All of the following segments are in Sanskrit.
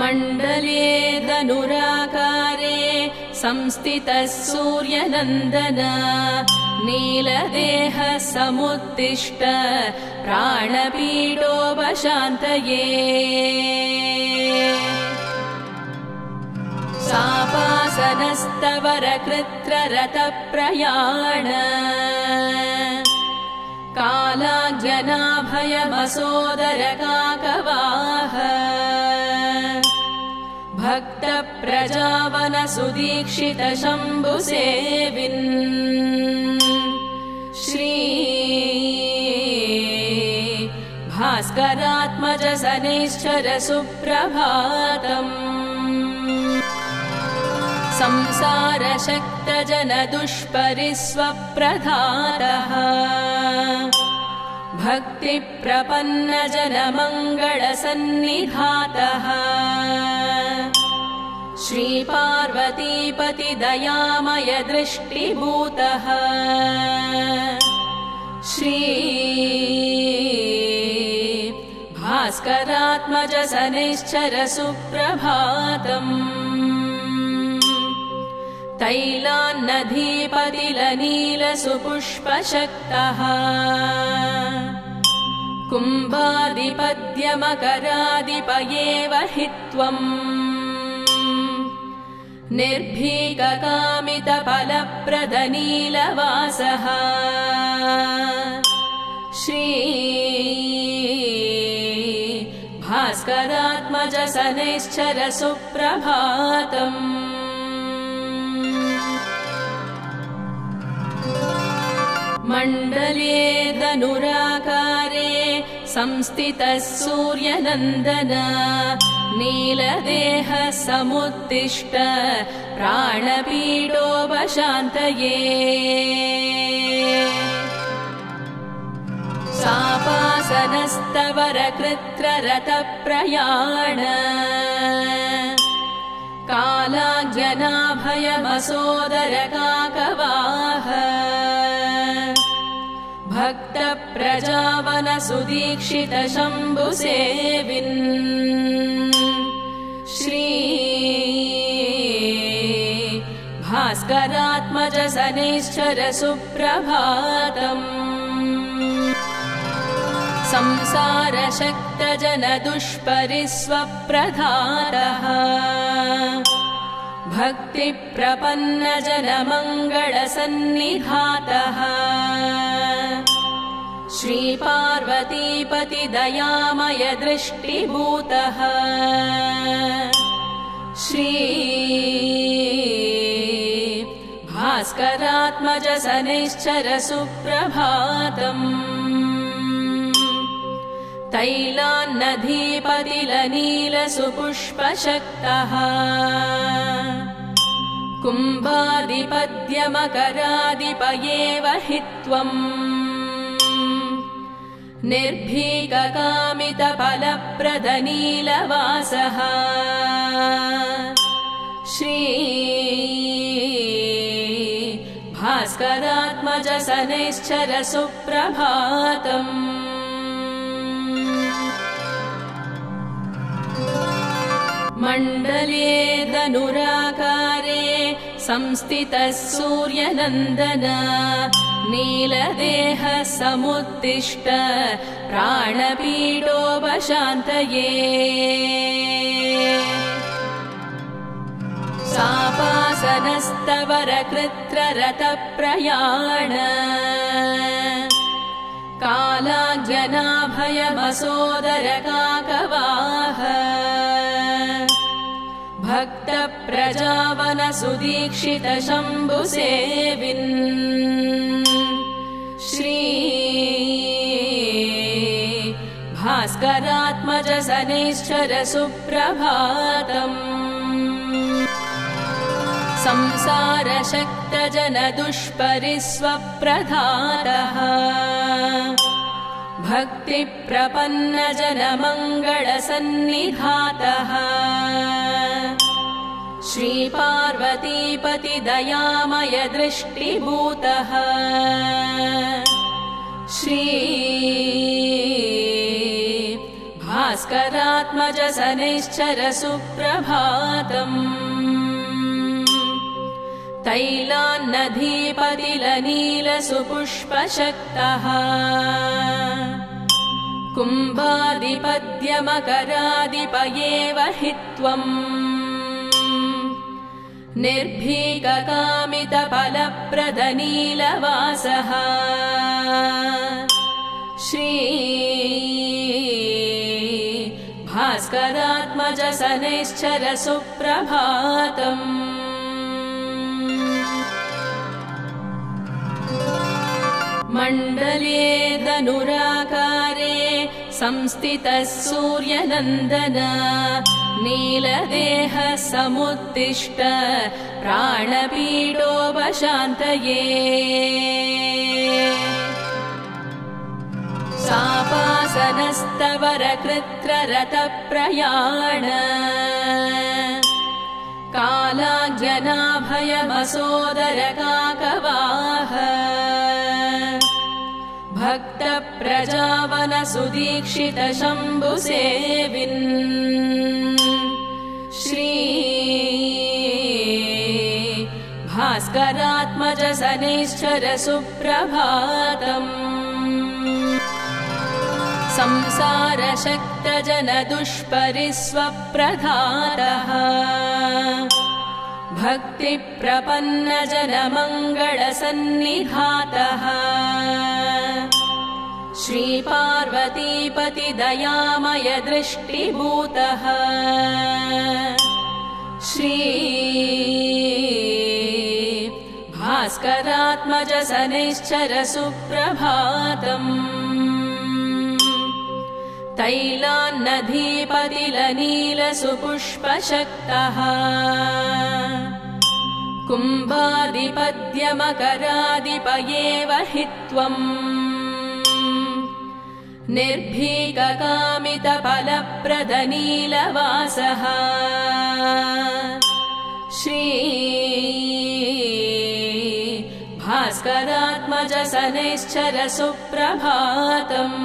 मण्डले धनुराकारे संस्थितः सूर्यनन्दन नीलदेहः समुत्तिष्ठ प्राणपीडोपशान्तये सापासनस्तवरकृत्ररथप्रयाण कालाग्रनाभयमसोदरकाकवाह भक्तप्रजावनसुदीक्षितशम्भुसेविन् श्री भास्करात्मज शनैश्चर सुप्रभातम् संसारशक्तजनदुष्परिस्वप्रधातः भक्तिप्रपन्नजनमङ्गलसन्निधातः श्रीपार्वतीपतिदयामय दृष्टिभूतः श्री भास्करात्मज शनैश्चर सुप्रभातम् तैलान्नधीपतिलनीलसुपुष्पशक्तः कुम्भादिपद्यमकरादिप एव हि त्वम् निर्भीककामितफलप्रदनीलवासः श्री भास्करात्मज शनैश्चर सुप्रभातम् मण्डले धनुराकारे संस्थितः सूर्यनन्दन नीलदेहः समुत्तिष्ठ प्राणपीडोपशान्तये सापासनस्तवरकृत्ररथप्रयाण कालाग्रनाभयमसोदरकाकवाह भक्तप्रजावनसुदीक्षितशम्भुसेविन् श्री भास्करात्मज शनैश्चर सुप्रभातम् संसारशक्तजनदुष्परिस्वप्रधातः भक्तिप्रपन्नजनमङ्गलसन्निधातः श्रीपार्वतीपतिदयामय दृष्टिभूतः श्री भास्करात्मज शनैश्चर सुप्रभातम् तैलान्नधीपतिलनीलसुपुष्पशक्तः कुम्भादिपद्यमकरादिप एव हि त्वम् निर्भीककामितफलप्रदनीलवासः श्री भास्करात्मज शनैश्चर सुप्रभातम् मण्डले धनुराकारे संस्थितः सूर्यनन्दन नीलदेहः समुत्तिष्ठ प्राणपीडोपशान्तये सापासनस्तवरकृत्ररथप्रयाण कालाग्रनाभयमसोदरकाकवाह भक्तप्रजावनसुदीक्षितशम्भुसेविन् श्री भास्करात्मज शनैश्चर सुप्रभातम् संसारशक्तजनदुष्परिस्वप्रधातः भक्तिप्रपन्नजनमङ्गलसन्निधातः श्रीपार्वतीपतिदयामय दृष्टिभूतः श्री भास्करात्मज शनैश्चर सुप्रभातम् तैलान्नधीपतिलनीलसुपुष्पशक्तः कुम्भादिपद्यमकरादिपयेव हि त्वम् निर्भीककामितफलप्रदनीलवासः श्री भास्करात्मज शनैश्चर सुप्रभातम् मण्डले धनुराकारे संस्थितः सूर्यनन्दन नीलदेहः समुत्तिष्ठ प्राणपीडोपशान्तये सापासनस्तवरकृत्ररथप्रयाण कालाञ्जनाभयमसोदरकाकवाह भक्तप्रजावनसुदीक्षितशम्भुसेविन् श्री भास्करात्मज शनैश्चर सुप्रभातम् संसारशक्तजनदुष्परिस्वप्रधातः भक्तिप्रपन्नजनमङ्गलसन्निधातः श्रीपार्वतीपतिदयामय दृष्टिभूतः श्री भास्करात्मज शनैश्चर सुप्रभातम् तैलान्नधीपतिलनीलसुपुष्पशक्तः कुम्भादिपद्यमकरादिपयेव हि त्वम् निर्भीककामितफलप्रदनीलवासः श्री भास्करात्मज शनैश्चर सुप्रभातम्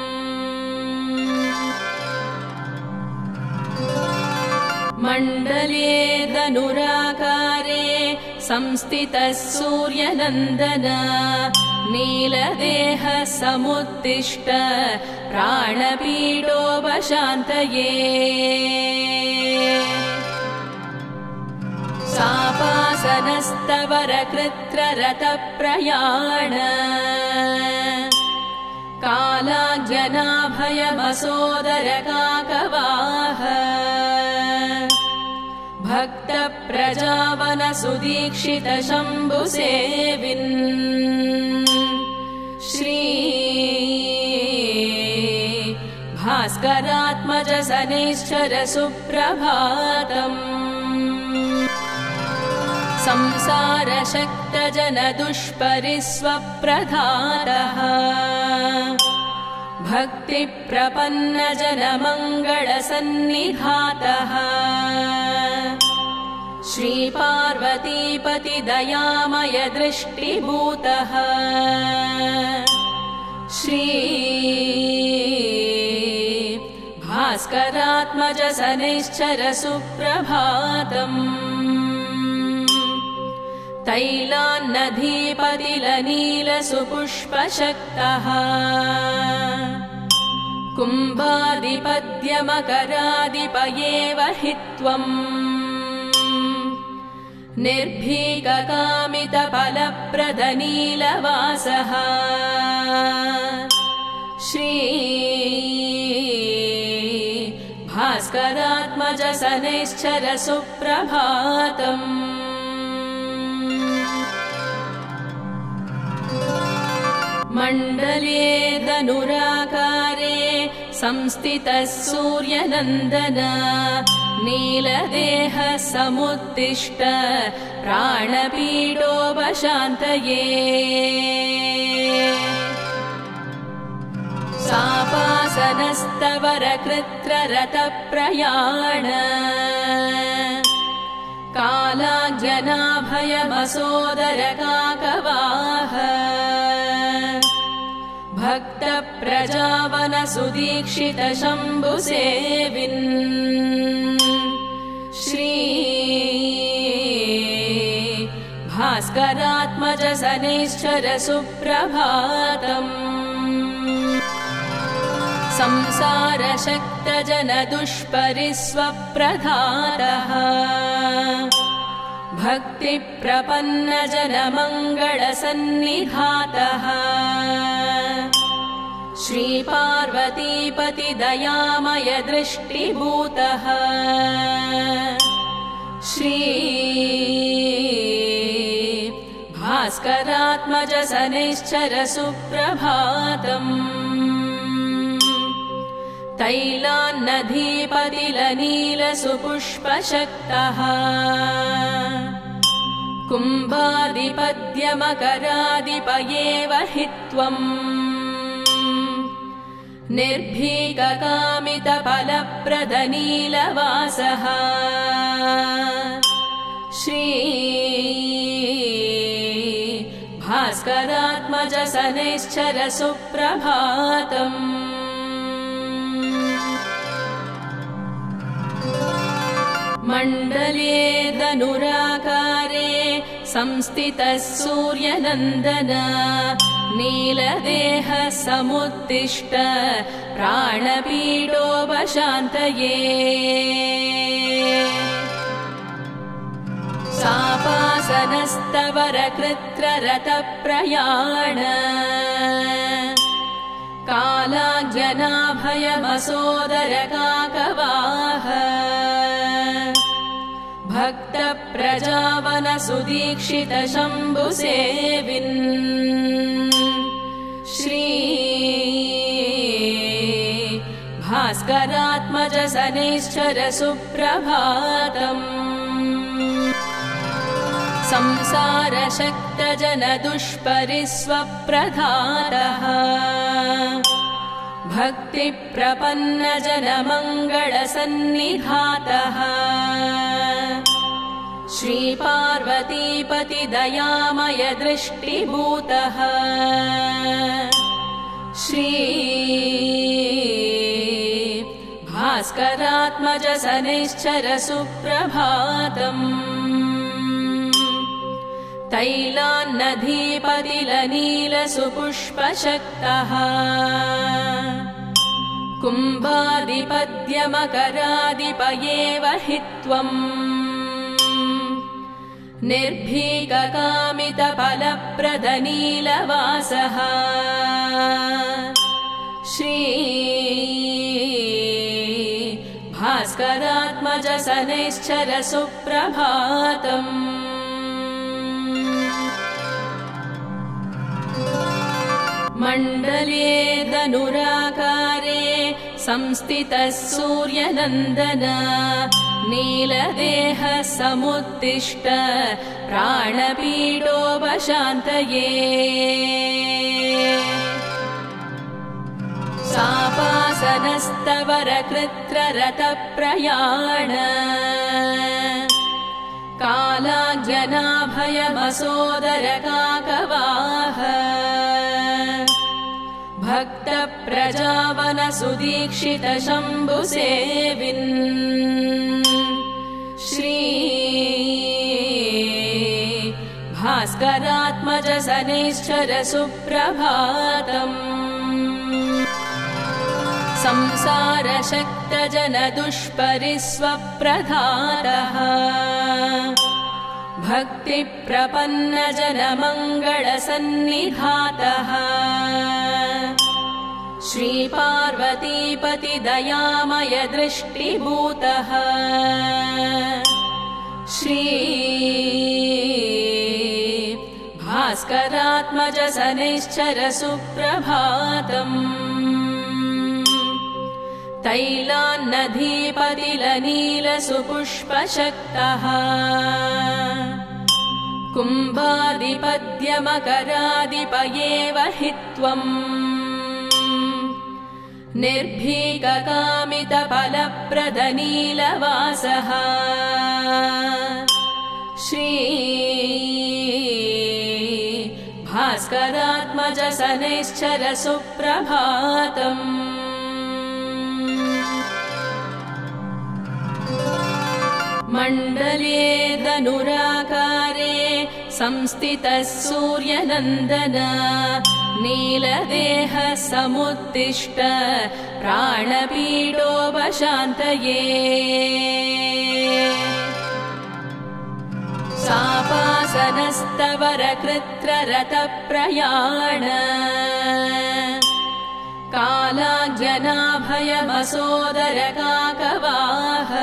मण्डले धनुराकारे संस्थितः सूर्यनन्दन नीलदेहः समुत्तिष्ठ प्राणपीडोपशान्तये सापासनस्तवरकृत्ररथप्रयाण कालाञ्जनाभयमसोदरकाकवाह भक्तप्रजावनसुदीक्षितशम्भुसेविन् श्री भास्करात्मज शनैश्चर सुप्रभातम् संसारशक्तजनदुष्परिस्वप्रधातः भक्तिप्रपन्नजनमङ्गलसन्निधातः श्रीपार्वतीपतिदयामय दृष्टिभूतः श्री भास्करात्मज शनैश्चर सुप्रभातम् तैलान्नधीपतिलनीलसुपुष्पशक्तः कुम्भादिपद्यमकरादिपयेव हि त्वम् निर्भीककामितफलप्रदनीलवासः श्री भास्करात्मज शनैश्चर सुप्रभातम् मण्डले धनुराकारे संस्थितः सूर्यनन्दन नीलदेहः समुत्तिष्ठ प्राणपीडोपशान्तये सापासनस्तवरकृत्ररथप्रयाण कालाञ्जनाभयमसोदरकाकवाह भक्तप्रजावनसुदीक्षितशम्भुसेविन् श्री भास्करात्मज शनैश्चर सुप्रभातम् संसारशक्तजनदुष्परिस्वप्रधातः भक्तिप्रपन्नजनमङ्गलसन्निधातः श्रीपार्वतीपतिदयामय दृष्टिभूतः श्री भास्करात्मज शनैश्चर सुप्रभातम् तैलान्नदीपतिलनीलसुपुष्पशक्तः कुम्भादिपद्यमकरादिपयेव हि त्वम् निर्भीककामितफलप्रदनीलवासः श्री भास्करात्मज शनैश्चर सुप्रभातम् मण्डले धनुराकारे संस्थितः सूर्यनन्दन नीलदेहः समुत्तिष्ठ प्राणपीडोपशान्तये सापासनस्तवरकृत्ररथप्रयाण कालाज्ञनाभयमसोदरकाकवाह भक्तप्रजावनसुदीक्षितशम्भुसेविन् श्री भास्करात्मज शनैश्चर सुप्रभातम् संसारशक्तजनदुष्परिस्वप्रधातः भक्तिप्रपन्नजनमङ्गलसन्निधातः श्रीपार्वतीपतिदयामय दृष्टिभूतः श्री भास्करात्मज शनैश्चर सुप्रभातम् तैलान्नदीपतिलनीलसुपुष्पशक्तः कुम्भादिपद्यमकरादिपयेव हि त्वम् निर्भीककामितफलप्रदनीलवासः श्री भास्करात्मज शनैश्चर सुप्रभातम् मण्डले धनुराकारे संस्थितः सूर्यनन्दन नीलदेहः समुत्तिष्ठ प्राणपीडोपशान्तये सापासनस्तवरकृत्ररथप्रयाण कालाज्ञनाभयमसोदरकाकवाह भक्तप्रजावनसुदीक्षितशम्भुसेविन् श्री भास्करात्मज शनैश्चर सुप्रभातम् संसारशक्तजनदुष्परिस्वप्रधातः भक्तिप्रपन्नजनमङ्गलसन्निधातः श्रीपार्वतीपतिदयामय दृष्टिभूतः श्री भास्करात्मज शनैश्चर सुप्रभातम् तैलान्नदीपतिलनीलसुपुष्पशक्तः कुम्भादिपद्यमकरादिपयेव हि त्वम् निर्भीककामितफलप्रदनीलवासः श्री भास्करात्मज शनैश्चर सुप्रभातम् मण्डले धनुराकारे संस्थितः सूर्यनन्दन नीलदेहः समुत्तिष्ठ प्राणपीडोपशान्तये सापासनस्तवरकृत्ररथप्रयाण कालाञ्जनाभयमसोदरकाकवाह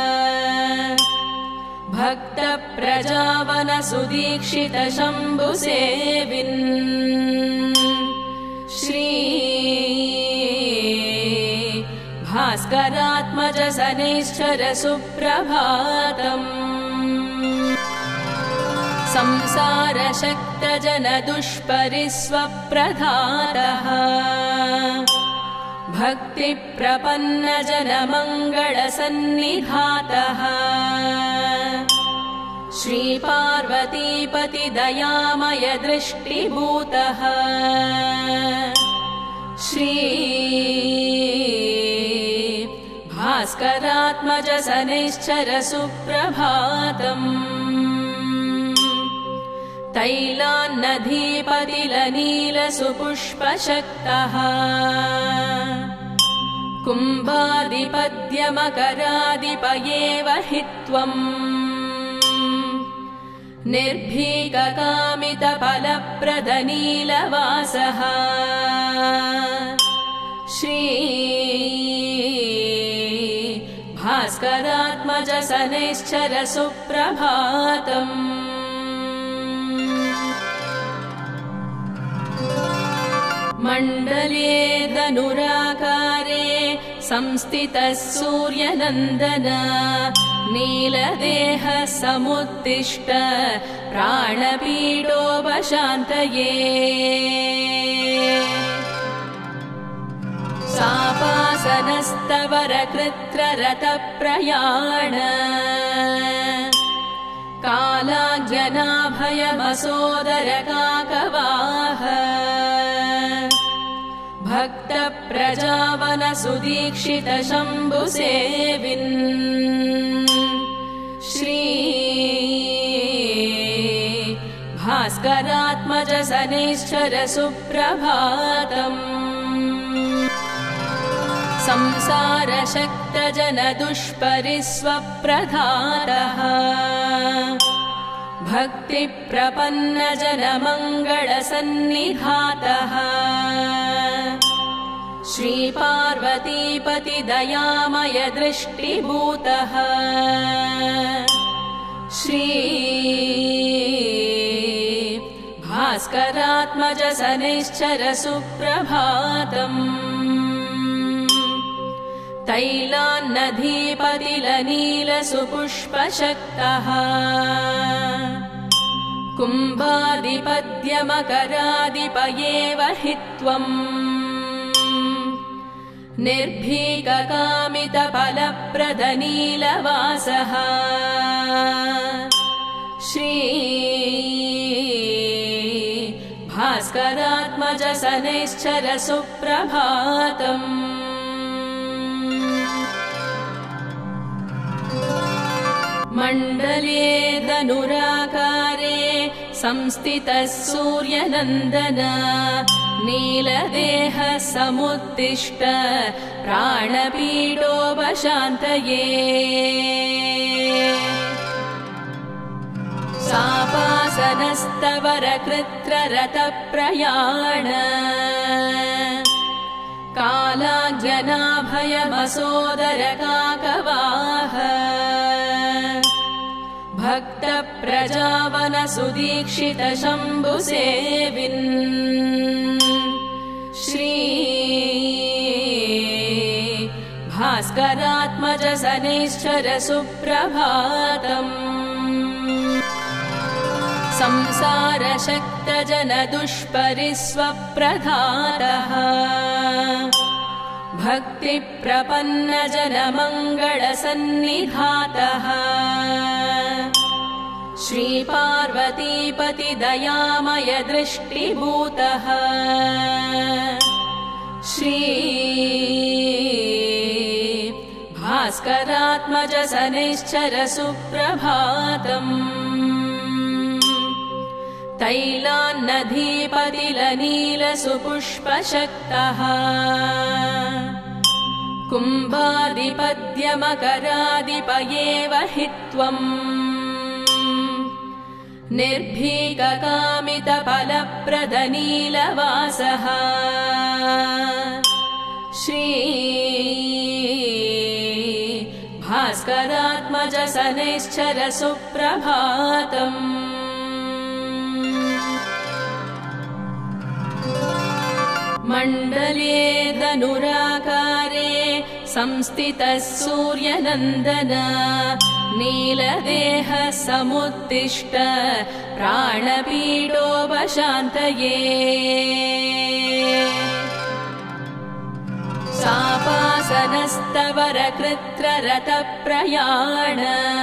भक्तप्रजावनसुदीक्षितशम्भुसेविन् श्री भास्करात्मज शनैश्चर सुप्रभातम् संसारशक्तजनदुष्परिस्वप्रधातः भक्तिप्रपन्नजनमङ्गलसन्निधातः श्रीपार्वतीपतिदयामय दृष्टिभूतः श्री भास्करात्मज शनैश्चर सुप्रभातम् तैलान्नदीपतिलनीलसुपुष्पशक्तः कुम्भादिपद्यमकरादिपयेव हि त्वम् निर्भीककामितफलप्रदनीलवासः श्री भास्करात्मज शनैश्चर सुप्रभातम् मण्डले धनुराकारे संस्थितः सूर्यनन्दन नीलदेहः समुत्तिष्ठ प्राणपीडोपशान्तये सापासनस्तवरकृत्ररथप्रयाण कालाञ्जनाभयमसोदरकाकवाह भक्तप्रजावनसुदीक्षितशम्भुसेविन् श्री भास्करात्मज शनैश्चर सुप्रभातम् संसारशक्तजनदुष्परिस्वप्रधातः भक्तिप्रपन्नजनमङ्गलसन्निधातः श्रीपार्वतीपतिदयामय दृष्टिभूतः श्री भास्करात्मज शनैश्चर सुप्रभातम् तैलान्नदीपतिलनीलसुपुष्पशक्तः कुम्भादिपद्यमकरादिपयेव हि त्वम् निर्भीककामितफलप्रदनीलवासः श्री भास्करात्मज शनैश्चर सुप्रभातम् मण्डले धनुराकारे संस्थितः सूर्यनन्दन नीलदेहः समुत्तिष्ठ प्राणपीडोपशान्तये सापासनस्तवरकृत्ररथप्रयाण कालाञ्जनाभयमसोदरकाकवाह भक्तप्रजावनसुदीक्षितशम्भुसेविन् श्री भास्करात्मज शनैश्चर सुप्रभातम् संसारशक्तजनदुष्परिस्वप्रधातः भक्तिप्रपन्नजनमङ्गलसन्निधातः श्रीपार्वतीपतिदयामय पार्वतीपति दयामय दृष्टिभूतः श्री भास्करात्मज शनैश्चर सुप्रभातम् तैलान्नधीपतिलनील सुपुष्पशक्तः कुम्भादिपद्यमकरादिपयेव हि त्वम् निर्भीककामितफलप्रदनीलवासः श्री भास्करात्मज शनैश्चर सुप्रभातम् मण्डले धनुराकारे संस्थितः सूर्यनन्दन नीलदेहः समुत्तिष्ठ प्राणपीडोपशान्तये सापासनस्तवरकृत्ररथप्रयाण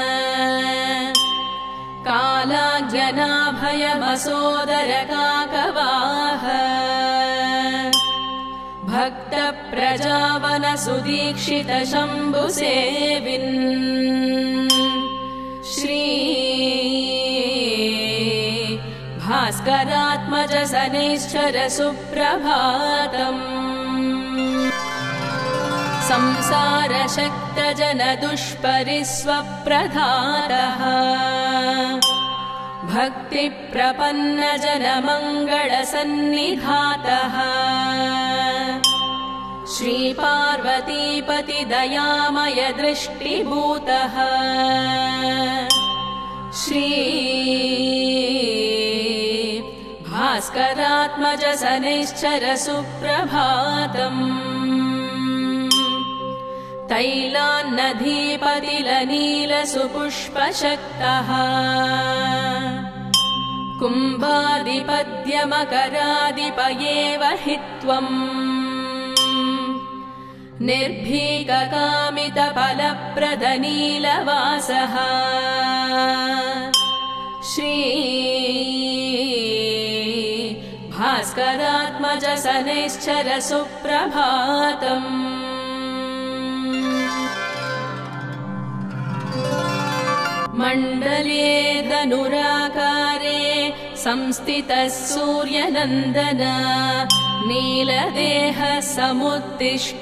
कालाञ्जनाभयमसोदरकाकवाह भक्तप्रजावनसुदीक्षित शम्भुसेविन् श्री भास्करात्मज शनैश्चर सुप्रभातम् संसारशक्तजनदुष्परिस्वप्रधातः भक्तिप्रपन्नजनमङ्गलसन्निधातः श्रीपार्वतीपति दयामय दृष्टिभूतः श्री भास्करात्मज शनैश्चर सुप्रभातम् तैलान्नधीपतिलनील सुपुष्पशक्तः कुम्भादिपद्यमकरादिपयेव हि त्वम् निर्भीककामितफलप्रदनीलवासः श्री भास्करात्मज शनैश्चर सुप्रभातम् मण्डले धनुराकारे संस्थितः सूर्यनन्दन नीलदेहः समुत्तिष्ठ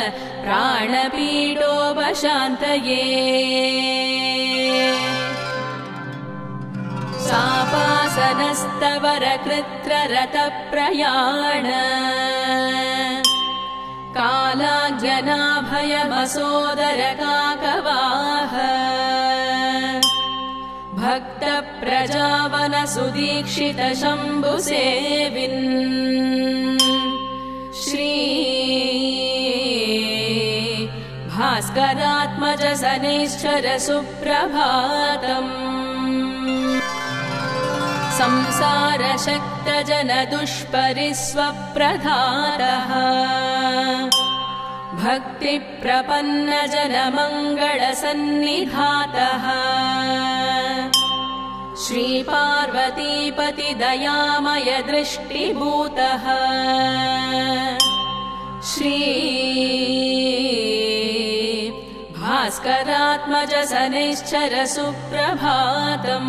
प्राणपीडोपशान्तये सापासनस्तवरकृत्ररथप्रयाण कालाञ्जनाभयमसोदरकाकवाह भक्तप्रजावनसुदीक्षित शम्भुसेविन् श्री भास्करात्मज शनैश्चर सुप्रभातम् संसारशक्तजनदुष्परिस्वप्रधातः भक्तिप्रपन्नजनमङ्गलसन्निधातः श्रीपार्वतीपति दयामय दृष्टिभूतः श्री भास्करात्मज शनैश्चर सुप्रभातम्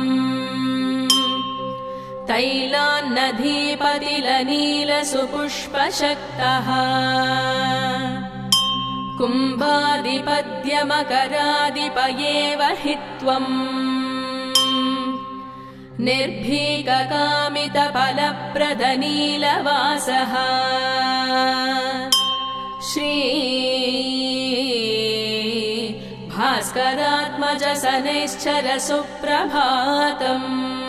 तैलान्नधीपतिलनील सुपुष्पशक्तः कुम्भादिपद्यमकरादिपयेव हि त्वम् निर्भीककामितफलप्रदनीलवासः श्री भास्करात्मज शनैश्चर सुप्रभातम्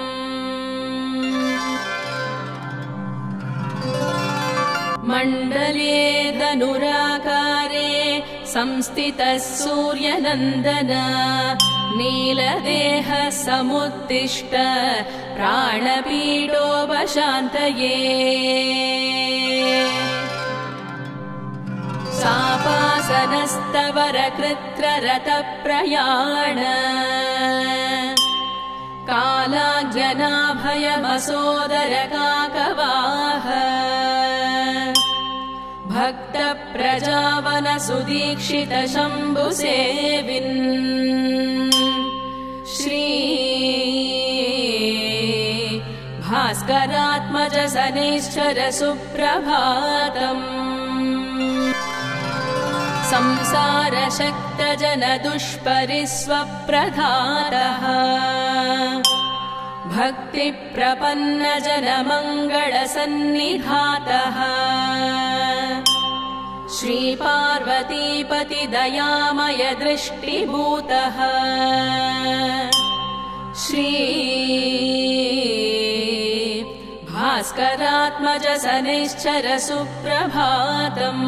मण्डले धनुराकारे संस्थितः सूर्यनन्दन नीलदेहः समुत्तिष्ठ प्राणपीडोपशान्तये सापासनस्तवरकृत्ररथप्रयाण कालाञ्जनाभयमसोदरकाकवाह काञ्जनाभयमसोदरकाकवाह भक्तप्रजावनसुदीक्षितशम्भुसेविन् श्री भास्करात्मज शनैश्चर सुप्रभातम् संसारशक्तजनदुष्परिस्वप्रधातः भक्तिप्रपन्नजनमङ्गलसन्निधातः श्रीपार्वतीपतिदयामय दृष्टिभूतः श्री भास्करात्मज शनैश्चर सुप्रभातम्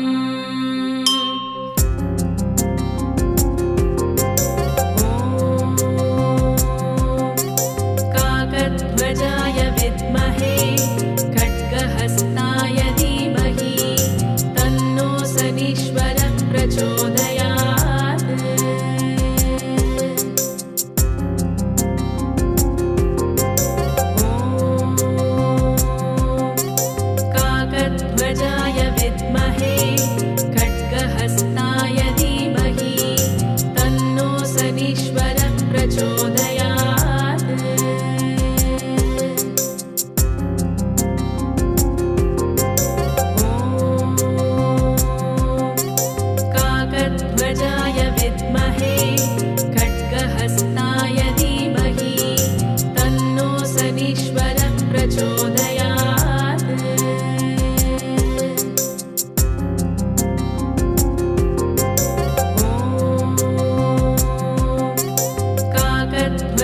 काकध्वजाय विद्महे खड्गहस्ताय धीमहि तन्नो शनीश्वरः प्रचोदयात् काकध्वजाय विद्महे खड्गहस्ताय धीमहि तन्नो शनीश्वरः प्रचोदयात् काकध्वजाय विद्महे खड्गहस्ताय धीमहि तन्नो शनीश्वरः प्रचोदयात् काकध्वजाय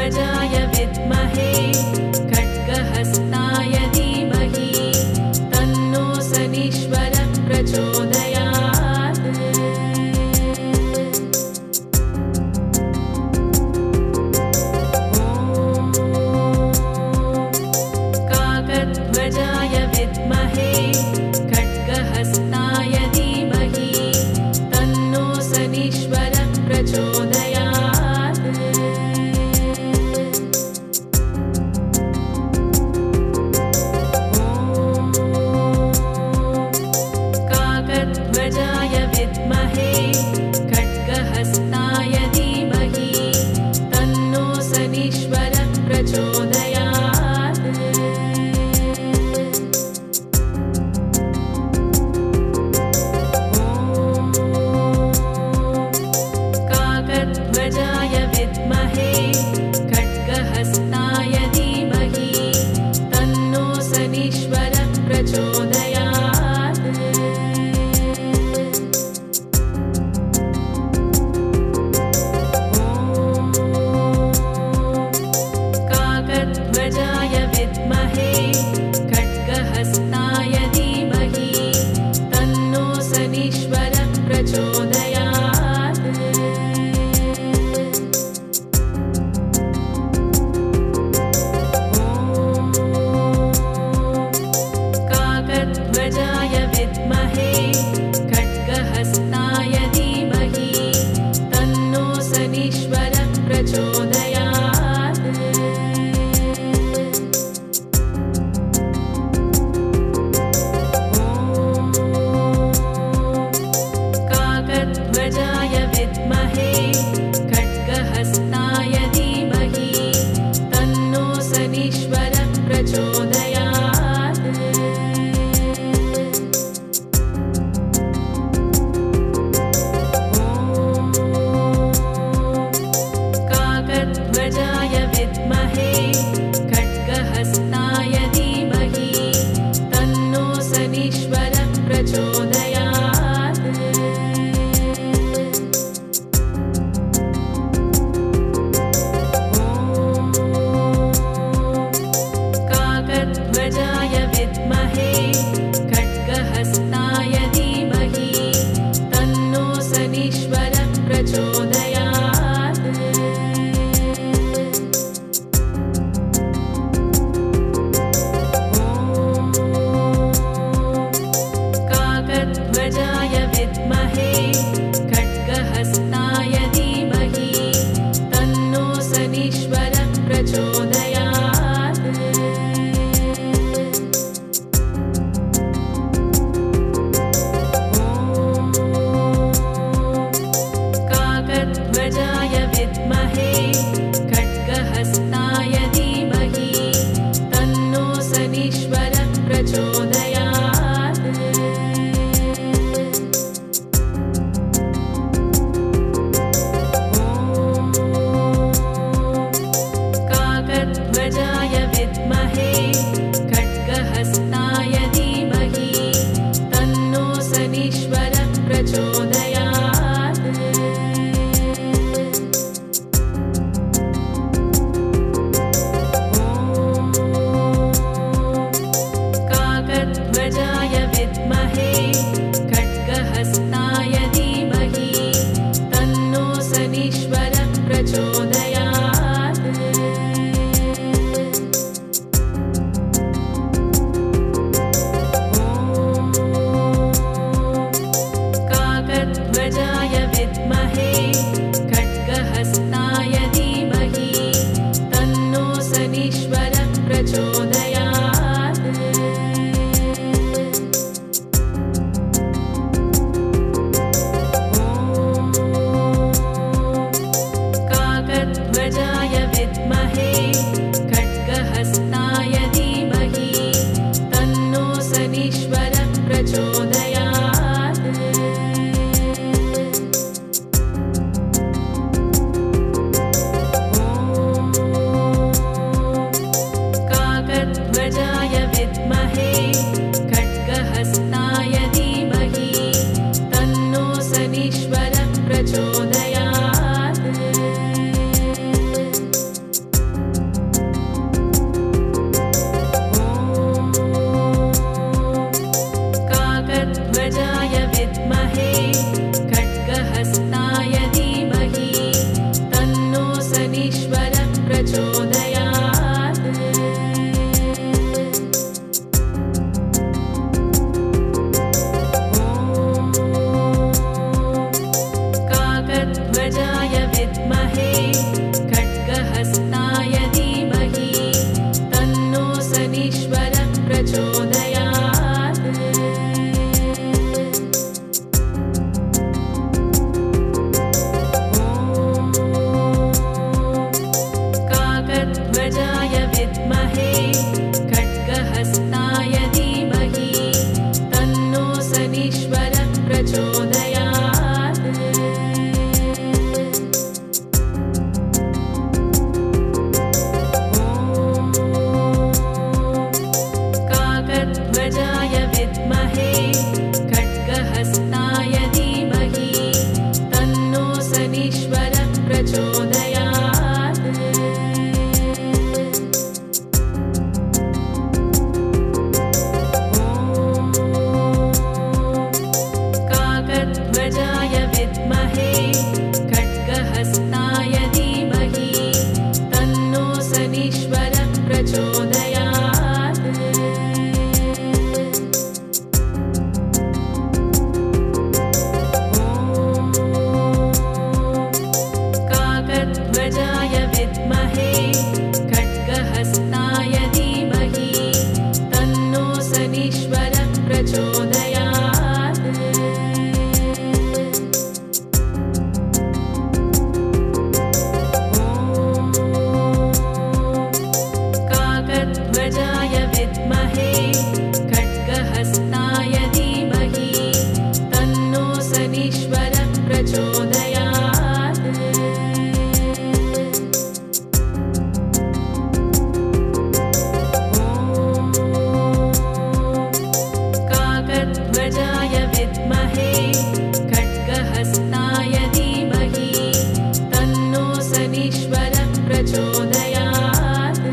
शनीश्वरः प्रचोदयात्।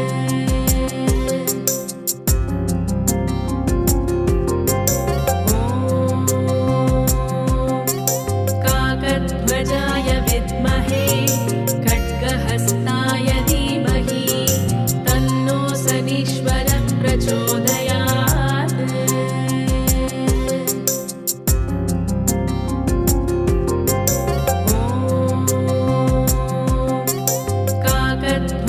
काकध्वजाय विद्महे खड्गहस्ताय धीमहि तन्नो शनीश्वरः प्रचोदयात्। काकध्वजाय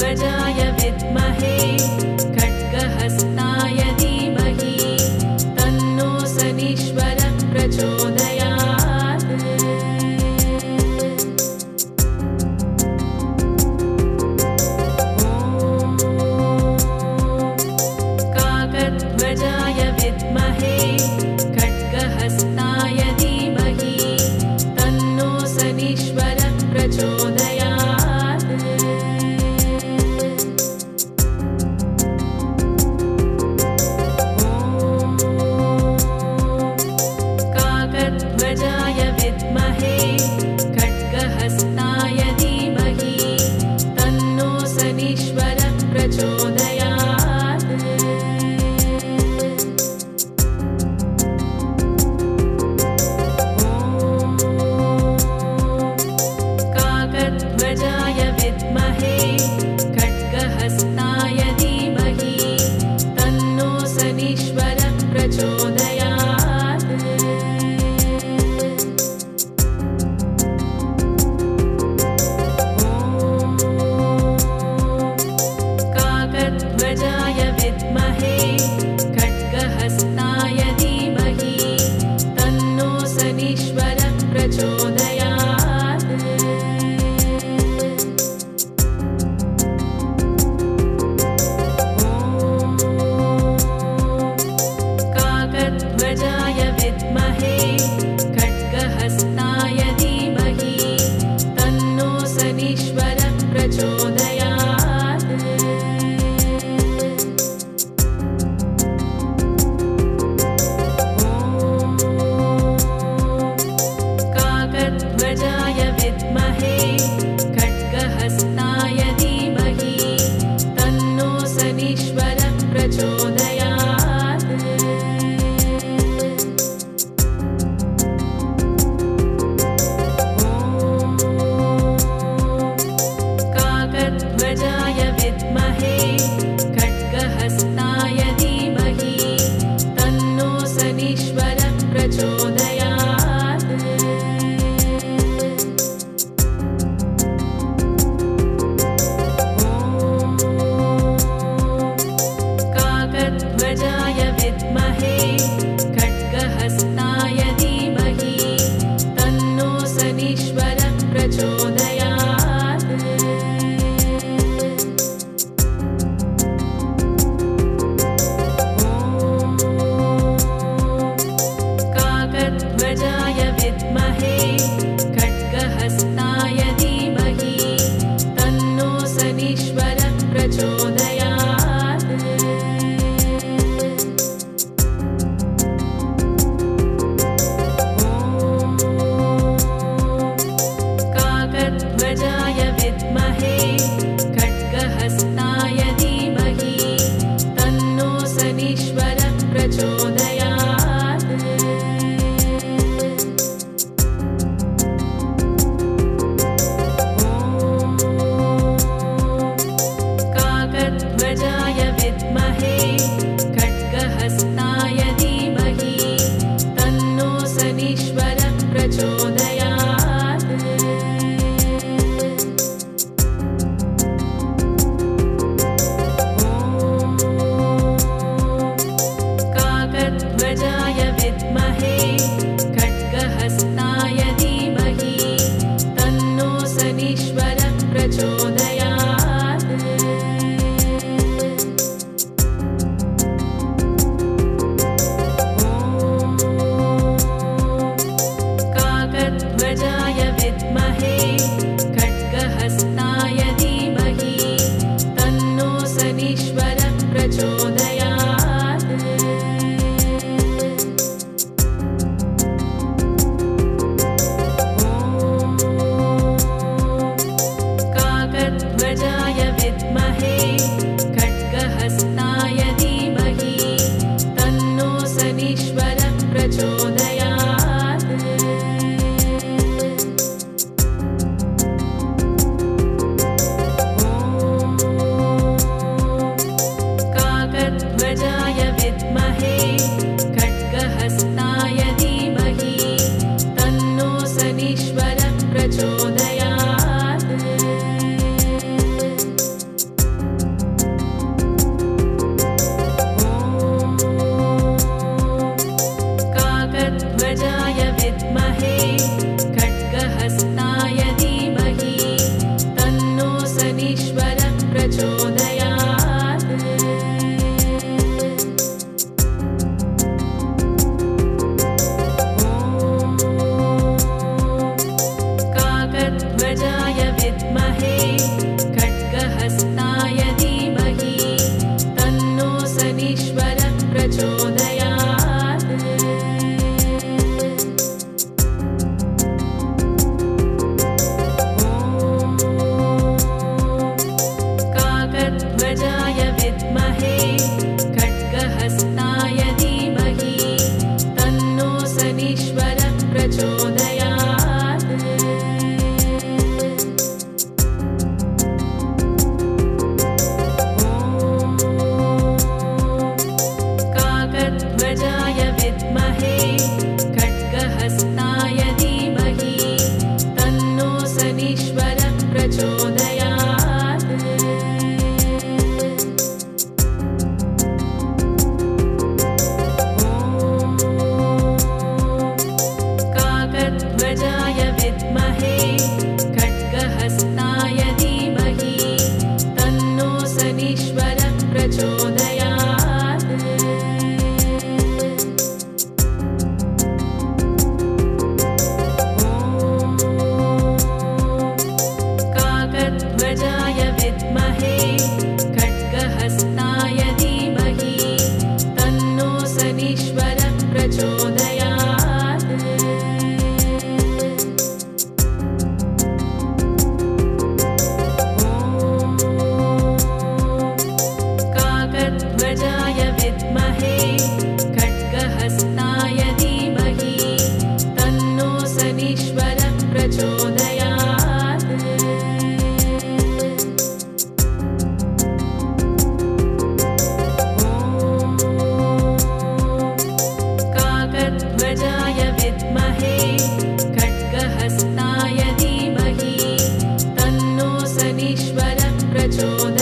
प्रचोदयात्